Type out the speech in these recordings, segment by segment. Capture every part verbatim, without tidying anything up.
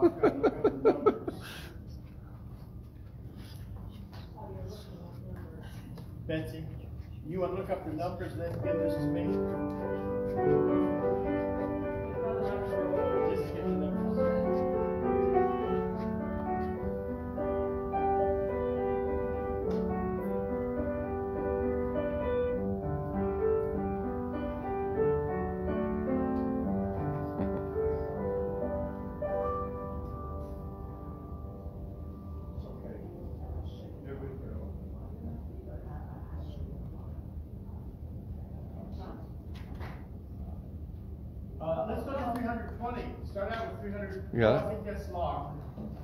Betsy, you want to look up the numbers and then give this to me? Just give the numbers. Uh, let's go to three hundred twenty. Start out with three hundred. Yeah. Oh, I think that's long.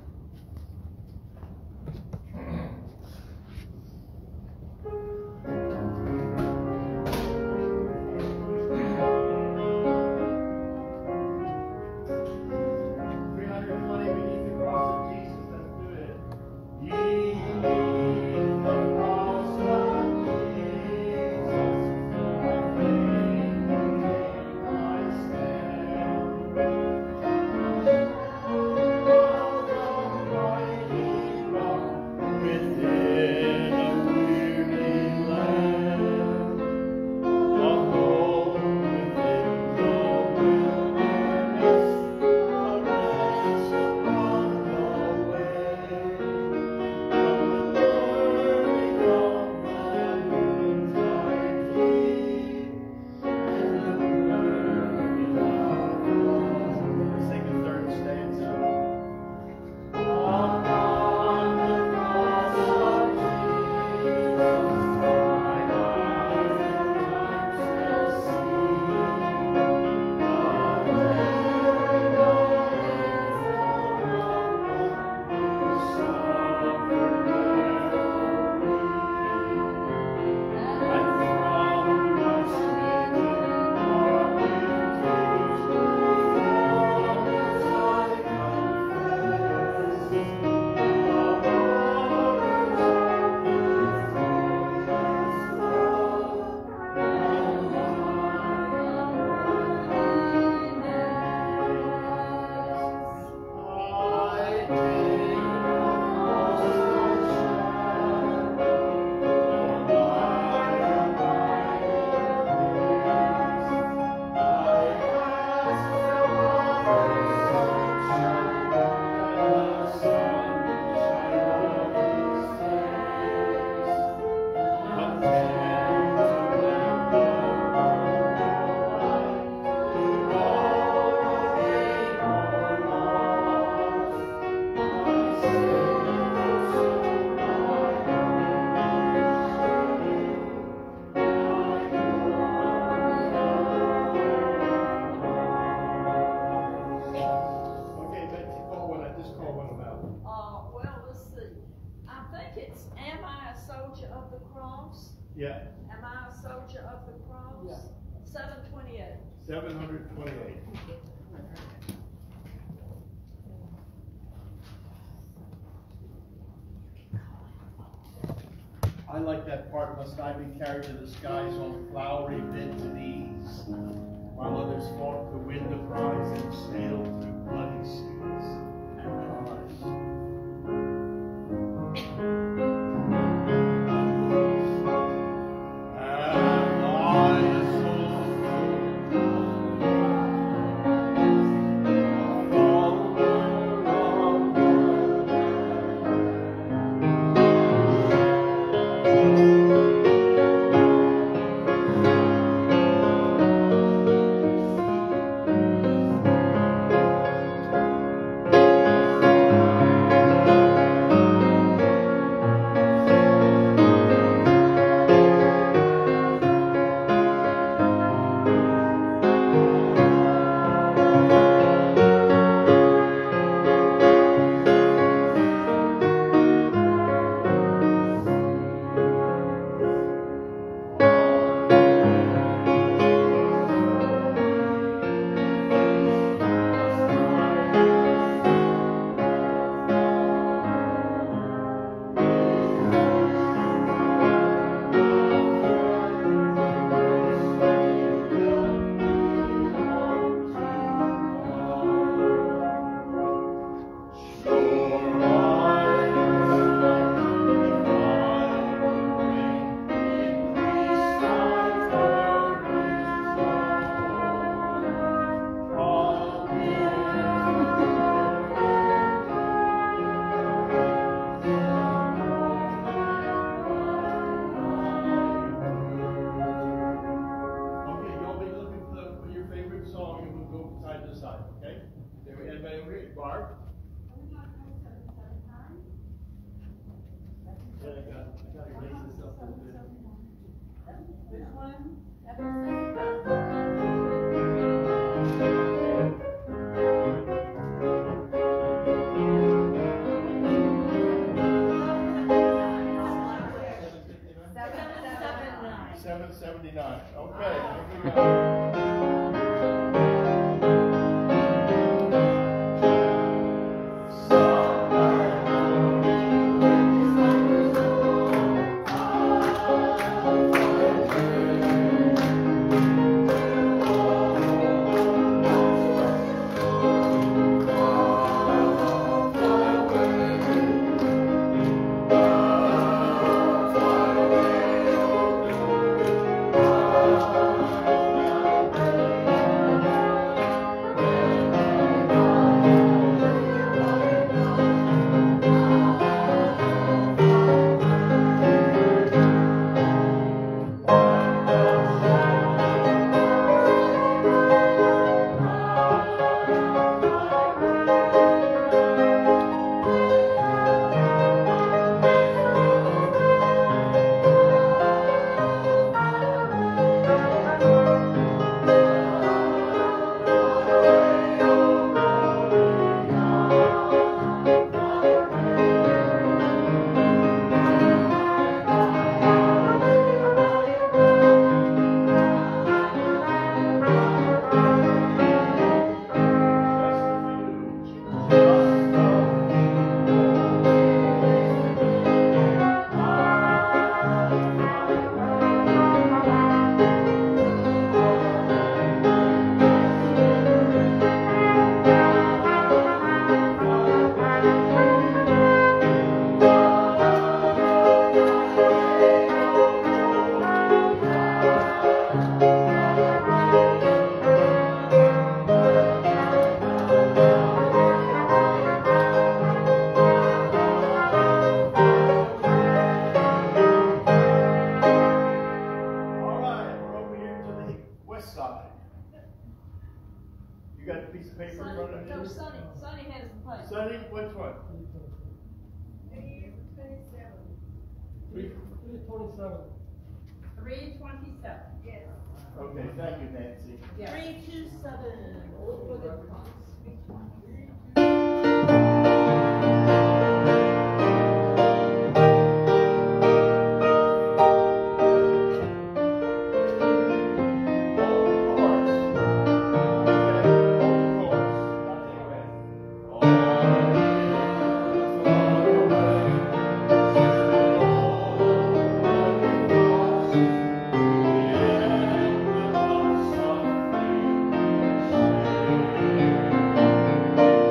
three hundred twenty beneath the cross of Jesus. That's good. Beneath the cross of Jesus, I think I stand. Within a weary land, a home within the wilderness, a rest upon the way. From the learning of the noontide heat, and the word without war. Let's sing the third stanza. Upon the cross of Jesus, mine eyes and hearts have seen the very darkness of the one who suffered there for me. And from my smitten heart with tears, from its I confess the horrors of this glorious love, and I take the cross I shall, for my abiding place. I ask for the sunshine and the sunshine of His face. Content to let the world go by, to all gain or loss. My Savior, so my own is Okay, Betsy, call one. I just called one about. Uh, well, let's see. I think it's, am I a soldier of the cross? Yeah, Am I a soldier of the cross? Yeah. seven twenty-eight. seven hundred twenty-eight. I like that part. Must I be carried to the skies on flowery bended knees, while others fought to win the prize and sailed through bloody seas and stars. Am I a soldier, a follower of the Lamb? other side, okay? Anybody over here? Barb? Yeah, I got, I got to raise this up a little bit. Which one? seven seventy-nine. Okay, here we go. Sonny, which one? three twenty-seven. Three twenty-seven. Three twenty-seven. Yes. Okay, thank you, Nancy. Yes. Three two seven. Old Wooded Cross. Thank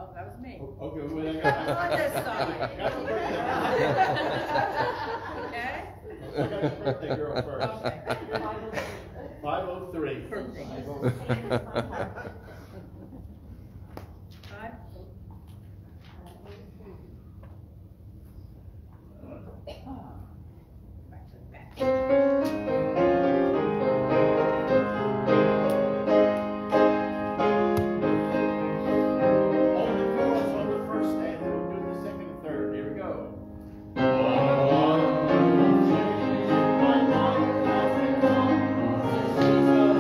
Oh, that was me. Okay, well, I On got this side. Got the birthday. Okay? I got the birthday girl first. Okay. Five oh three. Perfect. Five? Back to the back. Only chorus on the first stand, then we'll do the second and third. Here we go. One, two, my life has become Jesus,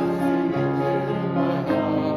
into my heart.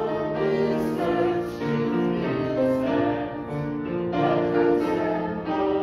Thank you.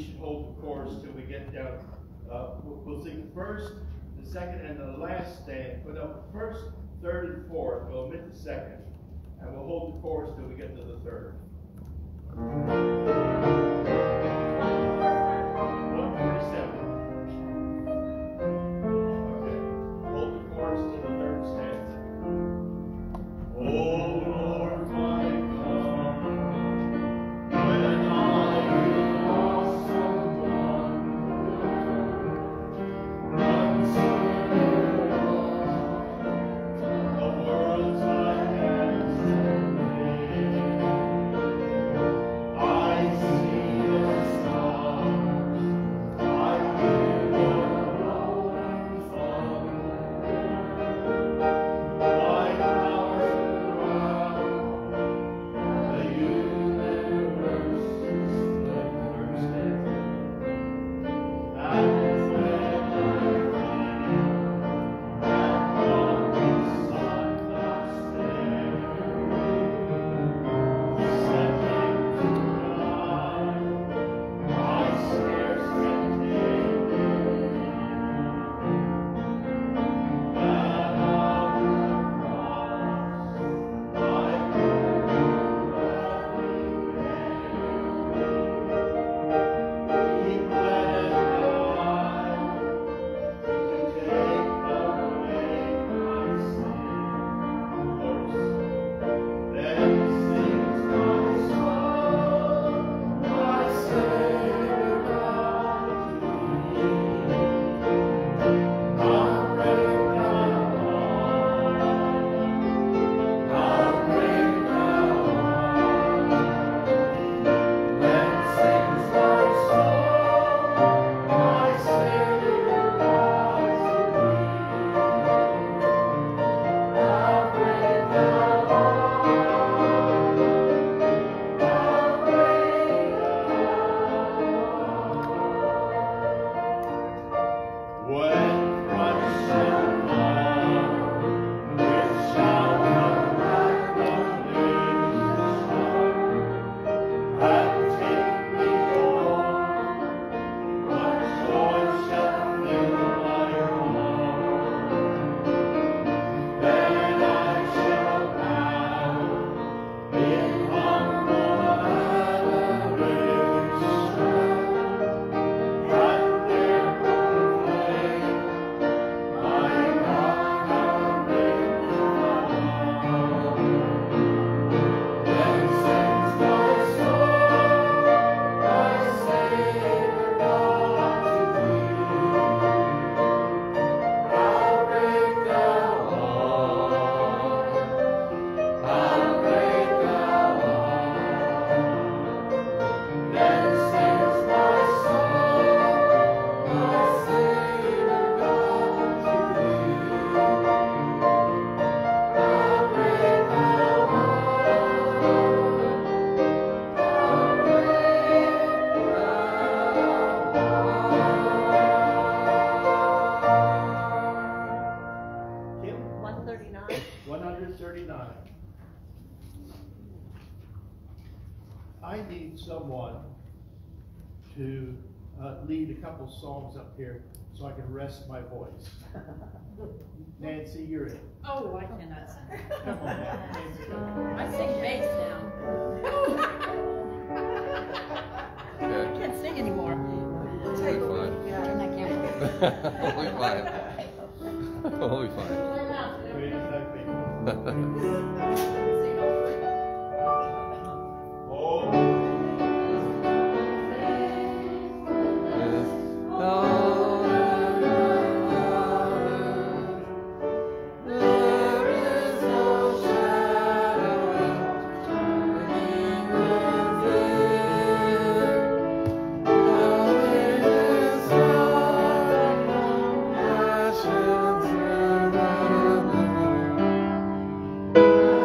should hold the chorus till we get down. Uh, we'll, we'll sing the first, the second, and the last stand. Put up the first, third, and fourth. We'll omit the second, and we'll hold the chorus till we get to the third. one forty-seven. Okay. Hold the chorus to the third stanza. Oh Lord, my God, when I lost someone, run to the world's I have seen. I see the stars, I hear the rolling thunder. My house around the universe is the first day. And when I find that long sun not staring, setting to God, I scarce can take it. That on the cross, I heard lovely Mary. He bled and died to take away my sin. Chorus. Then sings my soul, my Savior God to thee. How great thou art, how great thou art. Then sings my soul, my Savior God to thee. How great thou art, how great thou art. When Christ shall come, it shall come like the flames of summer, and take me home. What joy shall fill my heart? Then I shall bow in humble adoration, and there proclaim, my God, how great thou art. Then sings my soul, my Savior God to thee. How great thou art, how great thou art. Then sings my soul, my Savior God to thee. How great thou art, how great thou art. Kim? One thirty-nine. one thirty-nine. I need someone to uh, lead a couple songs up here so I can rest my voice. Nancy, you're in. Oh, I cannot sing. Come on, Nancy. I sing bass now. I Okay. can't sing anymore. We'll be fine. Turn that camera. We'll be fine. We'll be fine. Wait a second. Oh. There is no shadow passions and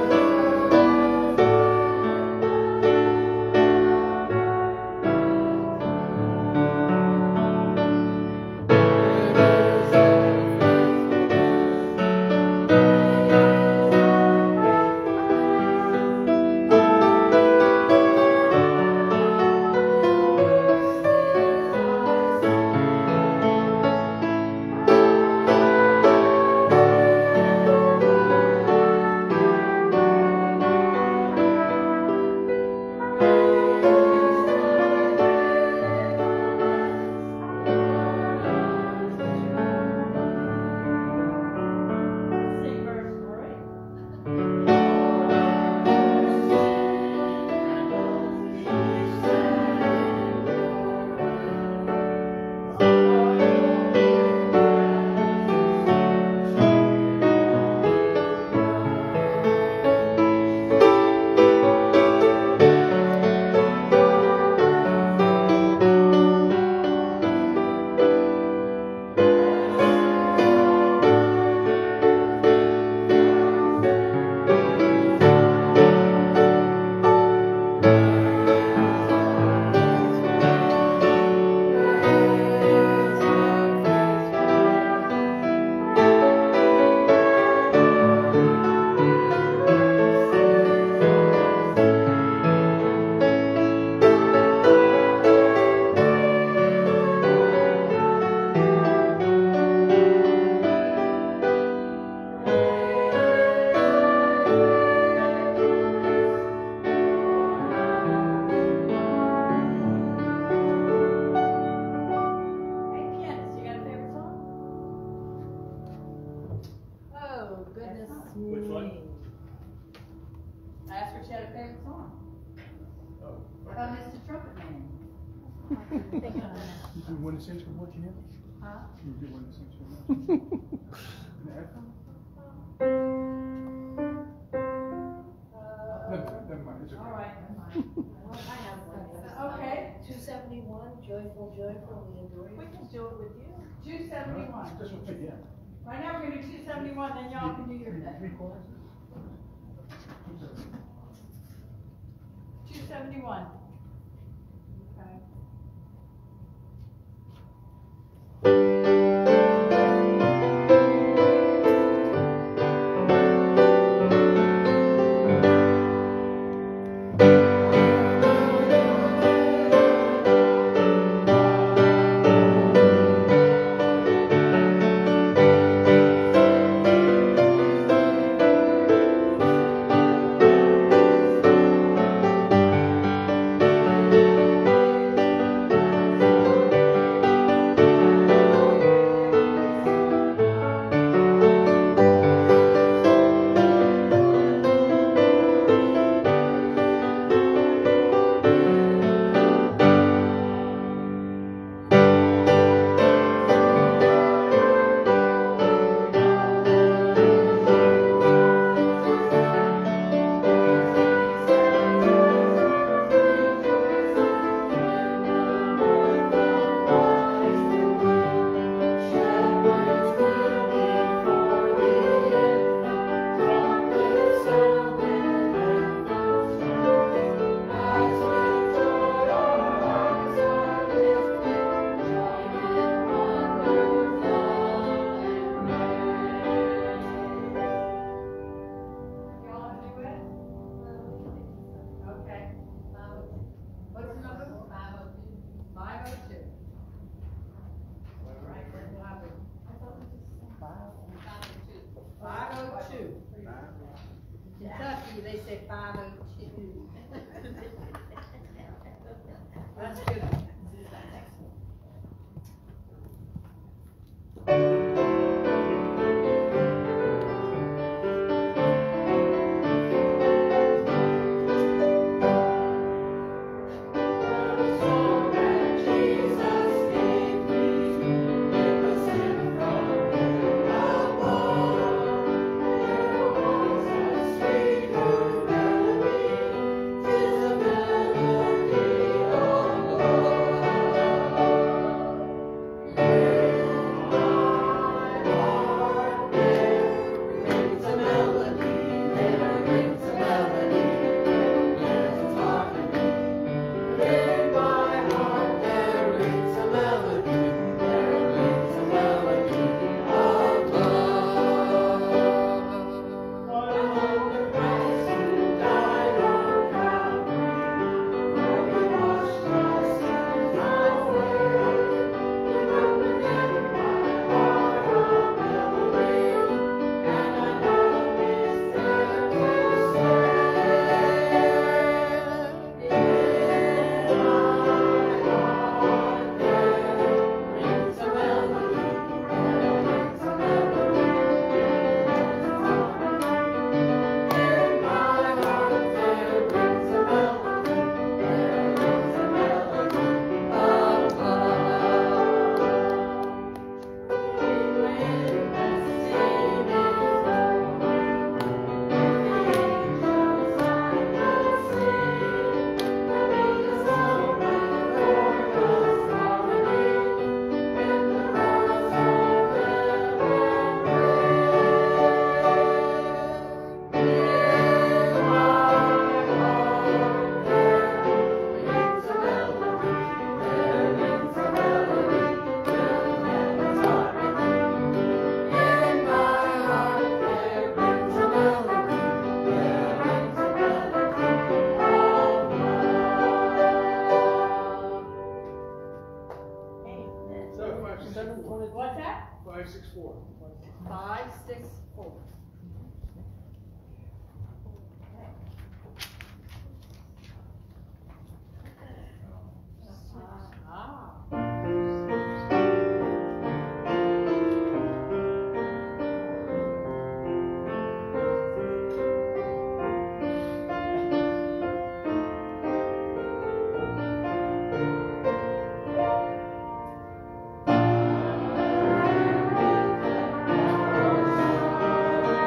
Which one? I asked her if she had a favorite song. Oh. How about Mister Trumpet Man? You do one to six from what you have? Huh? You do one to six from what? Never, never mind, it's okay. All right, never mind. I have one. Okay. Two seventy-one, joyful, joyful, we adore you. We can do it with you. Two Huh? seventy-one. Just one thing, yeah. Right now, we're gonna do two seventy-one, then y'all can do your Three- thing. Three quarters? Two seventy-one. Okay. Thank twenty-seven, twenty. What's that? Five, six, four. Five, six, four. Ah. Thank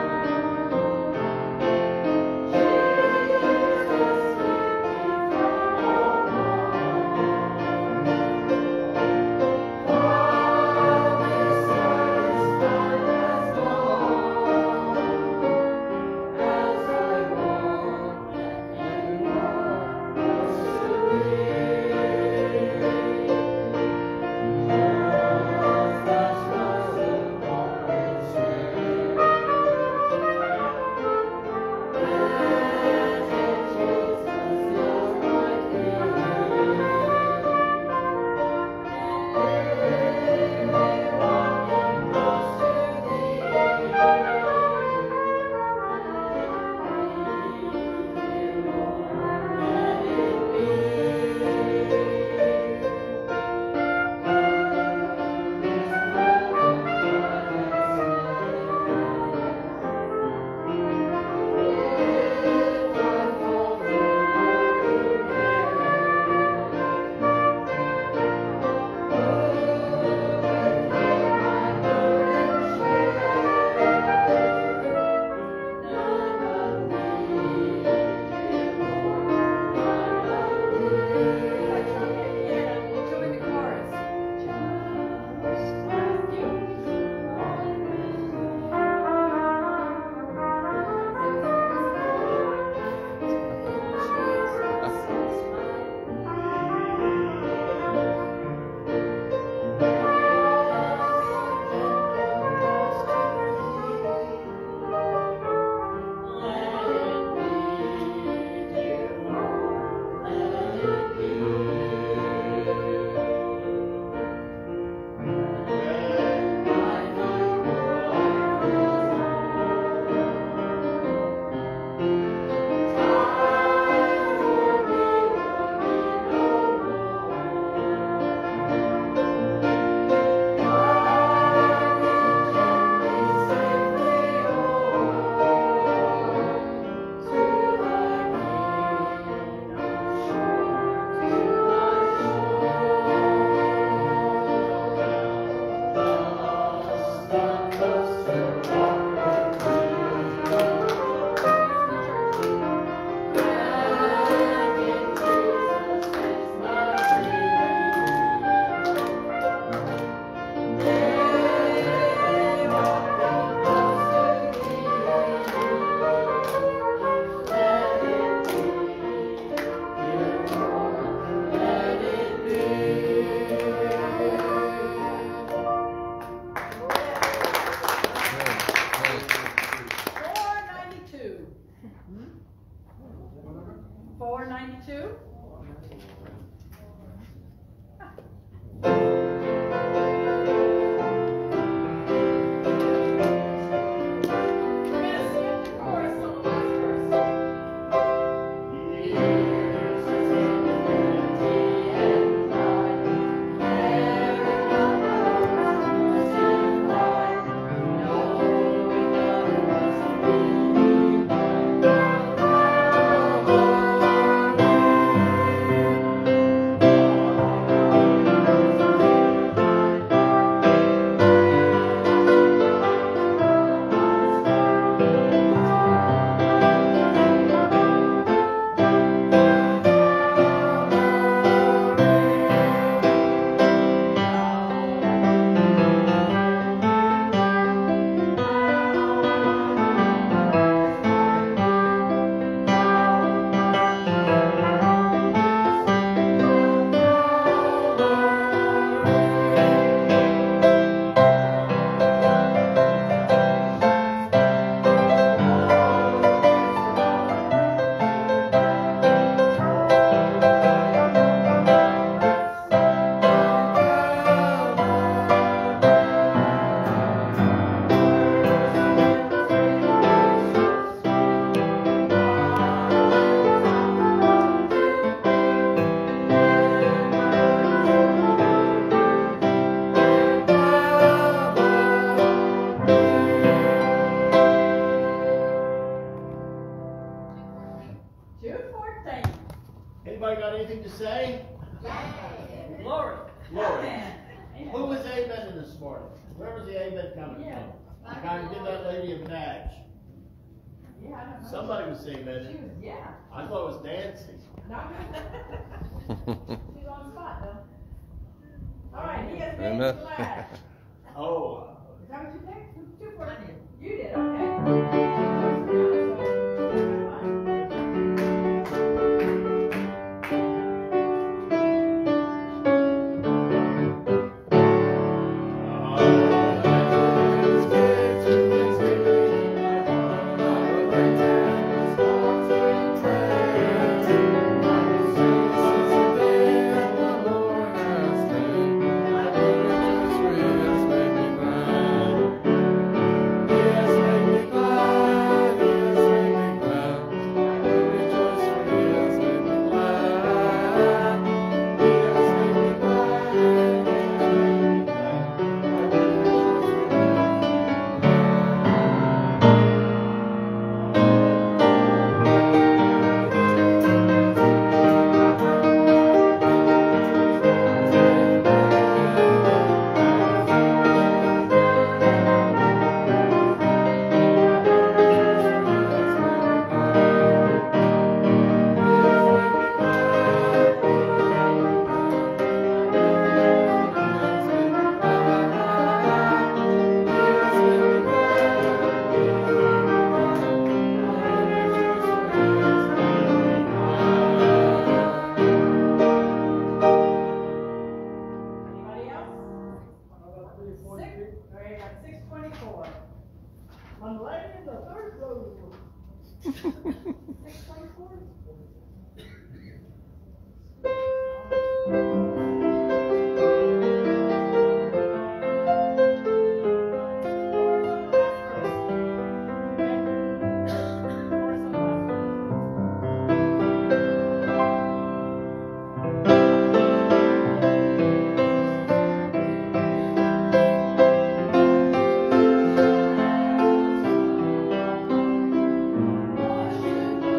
this morning? Where was the amen coming Yeah. from? Kind of give that lady a badge. Yeah, I don't know. Somebody was saying She that. was, yeah. I thought it was Nancy. No. She's on the spot though. All right, he has Amen. made glad. Oh. Is that what you picked? Two for you. You did, okay. Anybody else? Six, okay, got six twenty-four. I'm laying in the third row. Six twenty-four? Thank you.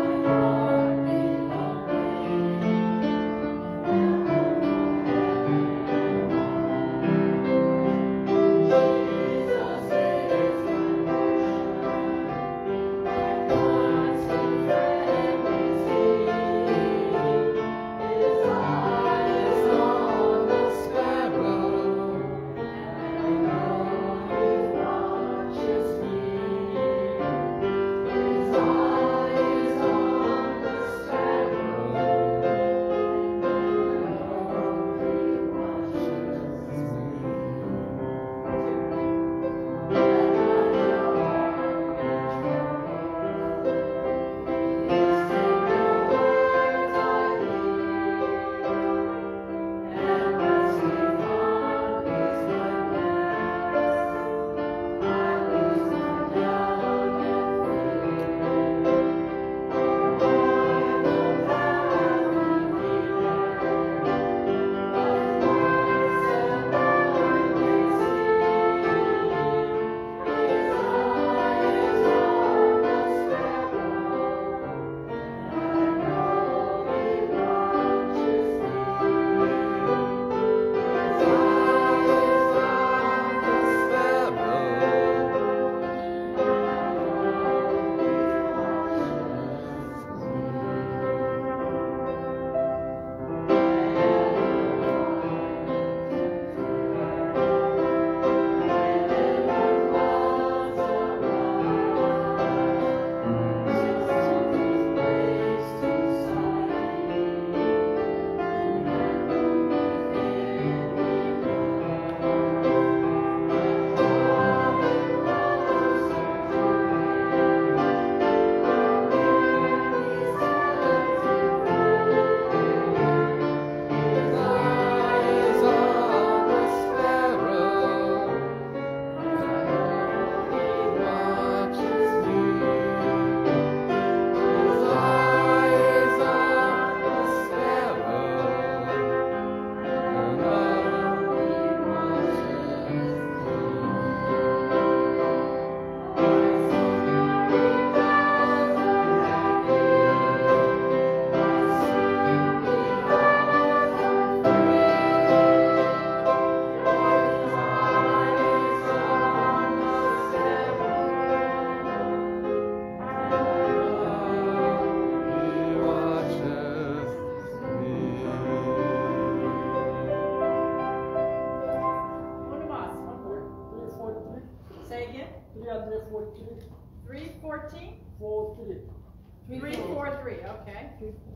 again? three hundred forty-three. Three fourteen? Four, three. Three four three, okay.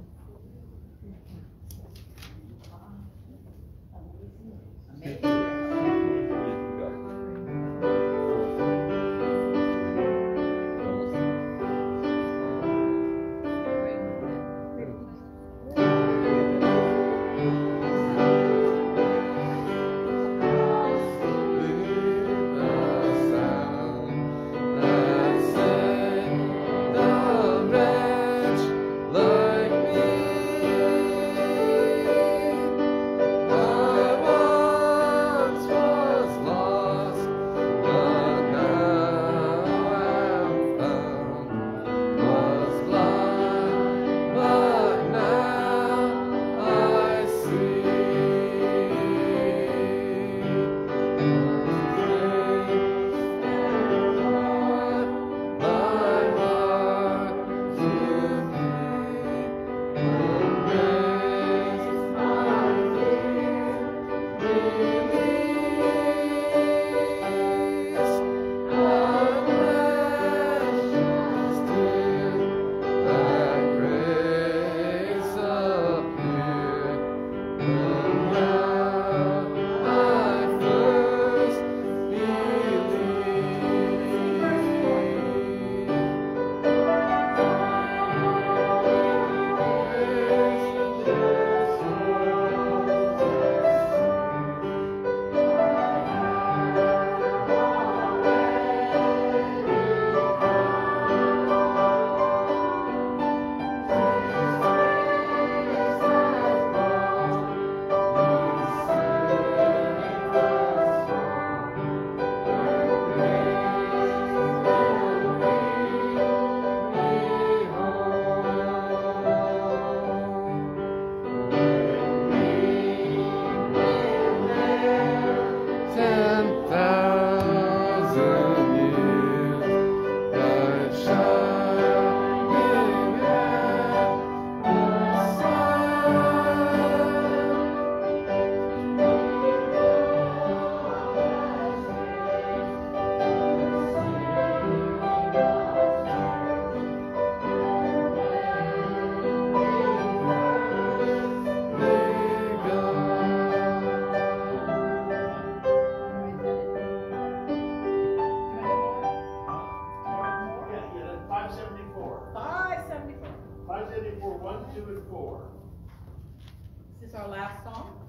Is this our last song?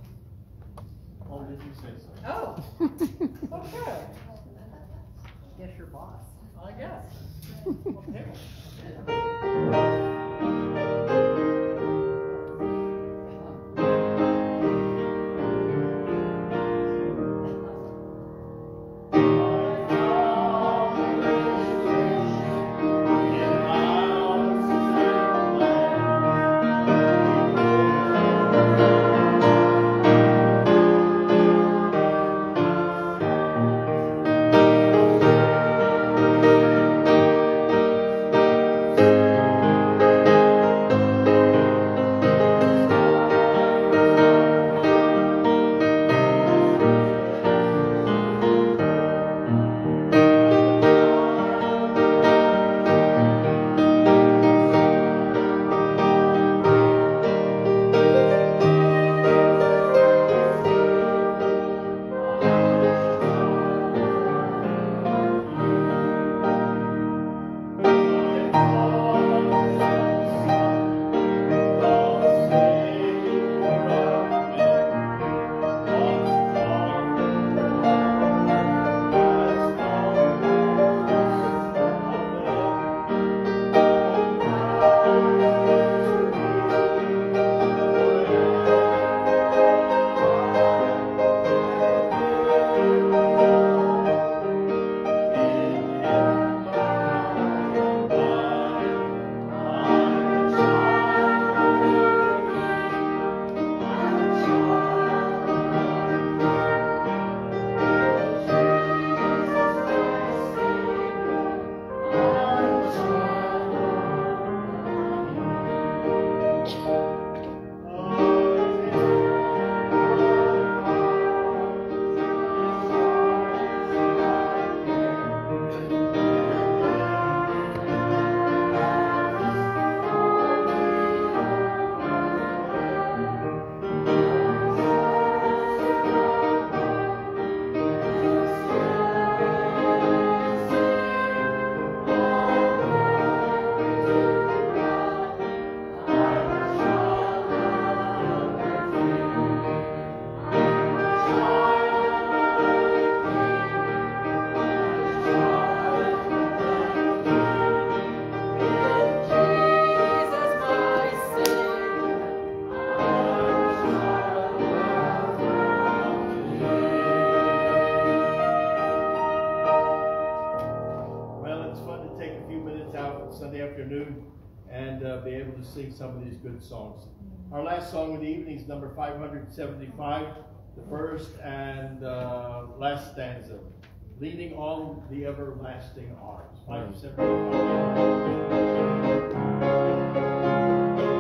Oh, did you say so? Oh, okay. Guess your boss. I guess. Thank afternoon and uh, be able to sing some of these good songs. Our last song of the evening is number five hundred seventy-five, the first and uh, last stanza, Leaning on the Everlasting Arms. five seventy-five.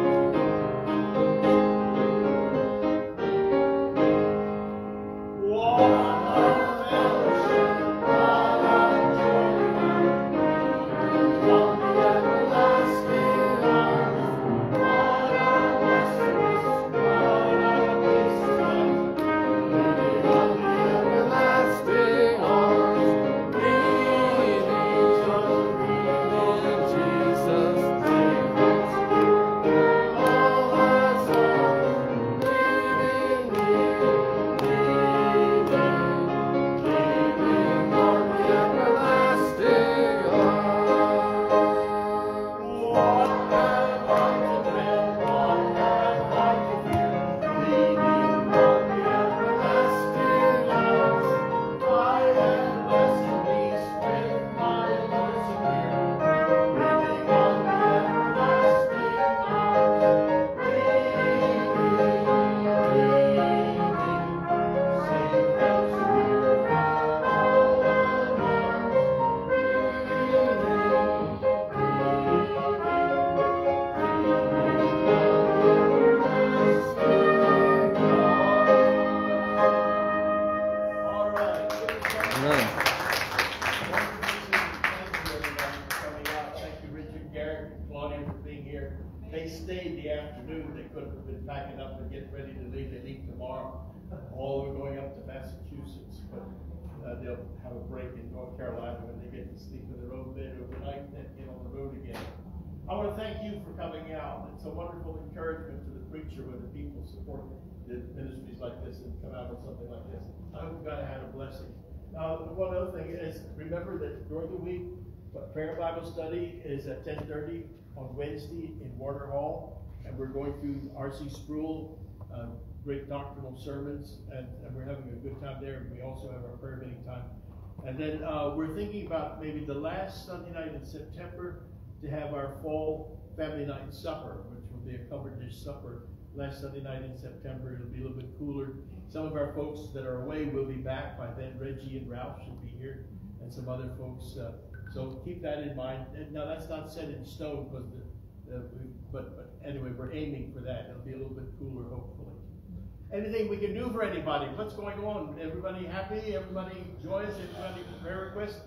Garrick and Claudia for being here. They stayed the afternoon. They could have been packing up and getting ready to leave. They leave tomorrow. All are going up to Massachusetts, but uh, they'll have a break in North Carolina when they get to sleep in their own bed overnight and then get on the road again. I want to thank you for coming out. It's a wonderful encouragement to the preacher when the people support the ministries like this and come out with something like this. I hope God had a blessing. Uh, one other thing is, remember that during the week, prayer Bible study is at ten thirty on Wednesday in Water Hall, and we're going through R C Sproul, uh, great doctrinal sermons, and, and we're having a good time there. We also have our prayer meeting time. And then uh, we're thinking about maybe the last Sunday night in September to have our fall family night supper, which will be a covered dish supper. Last Sunday night in September, it'll be a little bit cooler. Some of our folks that are away will be back by then. Reggie and Ralph should be here, and some other folks. Uh, so keep that in mind. And now that's not set in stone, because the, uh, we, but, but anyway, we're aiming for that. It'll be a little bit cooler, hopefully. Anything we can do for anybody? What's going on? Everybody happy? Everybody joyous? Everybody prayer request?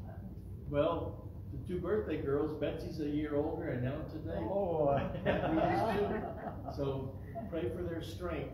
Well, the two birthday girls, Betsy's a year older and now today. Oh, so pray for their strength.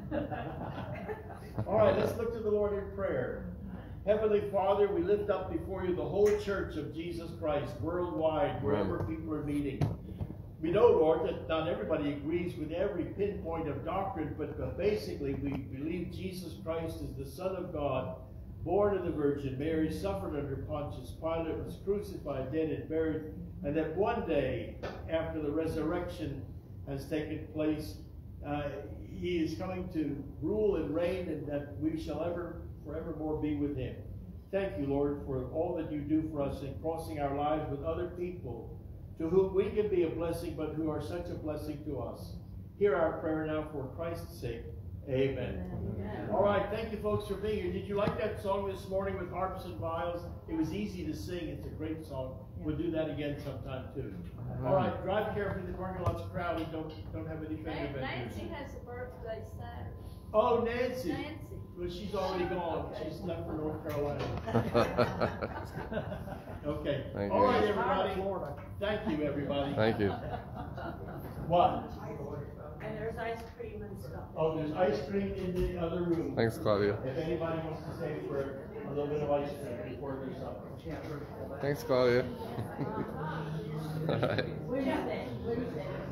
All right, let's look to the Lord in prayer. Heavenly Father, we lift up before you the whole church of Jesus Christ, worldwide, wherever people are meeting. We know, Lord, that not everybody agrees with every pinpoint of doctrine, but, but basically we believe Jesus Christ is the Son of God, born of the Virgin Mary, suffered under Pontius Pilate, was crucified, dead, and buried, and that one day, after the resurrection has taken place, uh, he is coming to rule and reign, and that we shall ever, forevermore be with him. Thank you, Lord, for all that you do for us in crossing our lives with other people to whom we can be a blessing, but who are such a blessing to us. Hear our prayer now for Christ's sake. Amen. Amen. All right, thank you folks for being here. Did you like that song this morning with harps and viols? It was easy to sing. It's a great song. We'll do that again sometime too. All right, drive carefully. The parking lot's crowded. Don't don't have any fender benders. Nancy has a birthday Saturday. Oh, Nancy. Nancy. Well, she's already gone. She's left for North Carolina. Okay. Thank All you. right, everybody. Thank you, everybody. Thank you. What? And there's ice cream and stuff. Oh, there's ice cream in the other room. Thanks, Claudia. If anybody wants to stay for a little bit of ice cream before their supper. Thanks, Claudia. All right. Wednesday, Wednesday.